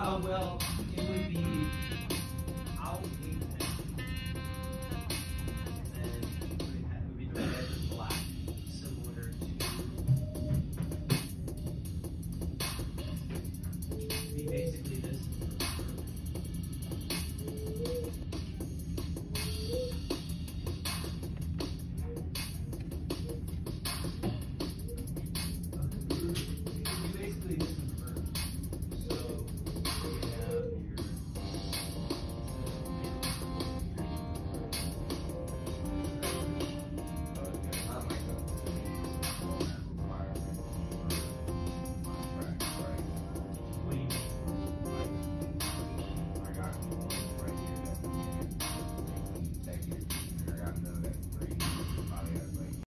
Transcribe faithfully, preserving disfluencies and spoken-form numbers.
Uh, well, it would be out eight ten. And then it would, have, it would be the red and black, similar to be basically this.